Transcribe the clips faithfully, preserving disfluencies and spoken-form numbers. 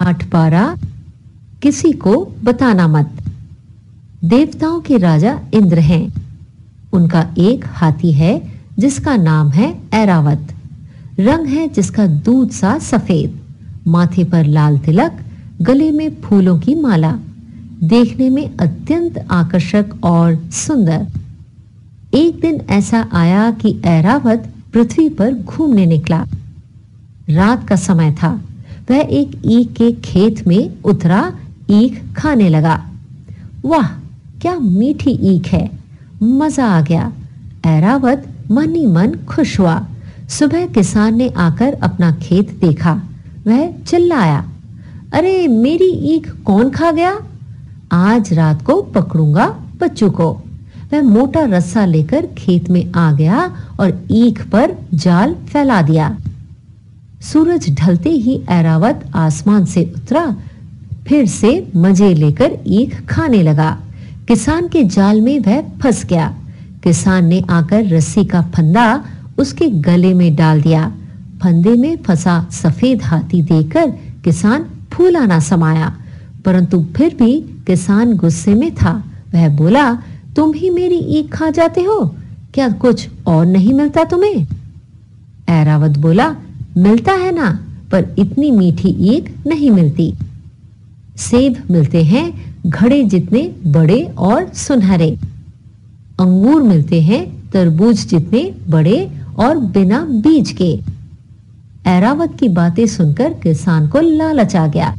आठ पारा, किसी को बताना मत। देवताओं के राजा इंद्र हैं। उनका एक हाथी है जिसका नाम है ऐरावत। रंग है जिसका दूध सा सफेद, माथे पर लाल तिलक, गले में फूलों की माला, देखने में अत्यंत आकर्षक और सुंदर। एक दिन ऐसा आया कि ऐरावत पृथ्वी पर घूमने निकला। रात का समय था। वह एक ईख के खेत में उतरा, ईख खाने लगा। वाह, क्या मीठी ईख है, मजा आ गया। ऐरावत मन ही मन खुश हुआ। सुबह किसान ने आकर अपना खेत देखा। वह चिल्लाया, अरे मेरी ईख कौन खा गया? आज रात को पकड़ूंगा बच्चों को। वह मोटा रस्सा लेकर खेत में आ गया और ईख पर जाल फैला दिया। सूरज ढलते ही ऐरावत आसमान से उतरा, फिर से मजे लेकर ईख खाने लगा। किसान के जाल में वह फंस गया। किसान ने आकर रस्सी का फंदा उसके गले में डाल दिया। फंदे में फंसा सफेद हाथी देखकर किसान फूला ना समाया, परंतु फिर भी किसान गुस्से में था। वह बोला, तुम ही मेरी ईख खा जाते हो, क्या कुछ और नहीं मिलता तुम्हें? ऐरावत बोला, मिलता है ना, पर इतनी मीठी ईख नहीं मिलती। सेब मिलते हैं घड़े जितने बड़े और सुनहरे, अंगूर मिलते हैं तरबूज जितने बड़े और बिना बीज के। ऐरावत की बातें सुनकर किसान को लालच आ गया।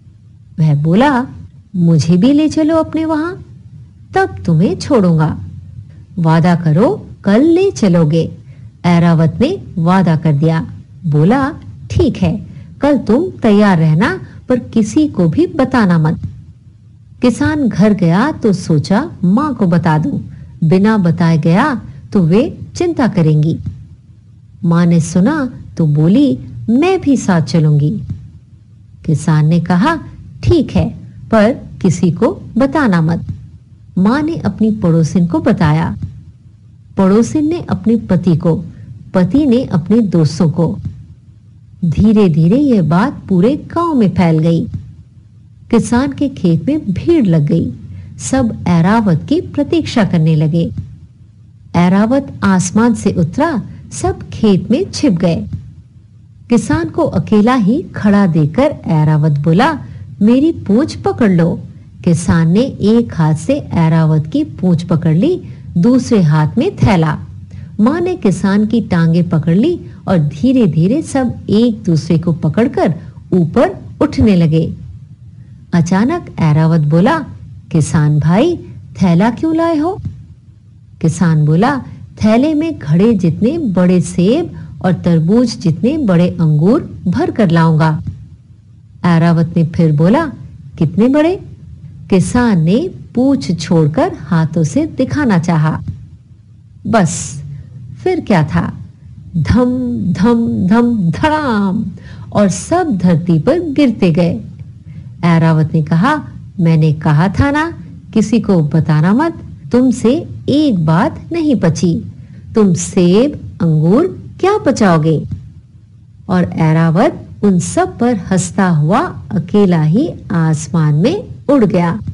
वह बोला, मुझे भी ले चलो अपने वहां, तब तुम्हें छोड़ूंगा। वादा करो कल ले चलोगे। ऐरावत ने वादा कर दिया। बोला, ठीक है, कल तुम तैयार रहना, पर किसी को भी बताना मत। किसान घर गया तो सोचा मां को बता दूं। बिना बताए गया तो वे चिंता करेंगी। मां ने सुना तो बोली, मैं भी साथ चलूंगी। किसान ने कहा, ठीक है, पर किसी को बताना मत। मां ने अपनी पड़ोसिन को बताया। पड़ोसिन ने अपने पति को, पति ने अपने दोस्तों को। धीरे धीरे यह बात पूरे गांव में फैल गई। किसान के खेत में भीड़ लग गई। सब ऐरावत की प्रतीक्षा करने लगे। ऐरावत आसमान से उतरा, सब खेत में छिप गए। किसान को अकेला ही खड़ा देखकर ऐरावत बोला, मेरी पूंछ पकड़ लो। किसान ने एक हाथ से ऐरावत की पूंछ पकड़ ली, दूसरे हाथ में थैला। मां ने किसान की टांगे पकड़ ली और धीरे धीरे सब एक दूसरे को पकड़कर ऊपर उठने लगे। अचानक ऐरावत बोला, किसान भाई, थैला क्यों लाए हो? किसान बोला, थैले में घड़े जितने बड़े सेब और तरबूज जितने बड़े अंगूर भर कर लाऊंगा। ऐरावत ने फिर बोला, कितने बड़े? किसान ने पूंछ छोड़कर हाथों से दिखाना चाहा। बस फिर क्या था, धम धम धम धड़ाम, और सब धरती पर गिरते गए। ऐरावत ने कहा, मैंने कहा था ना, किसी को बताना मत। तुमसे एक बात नहीं बची, तुम सेब अंगूर क्या बचाओगे? और ऐरावत उन सब पर हंसता हुआ अकेला ही आसमान में उड़ गया।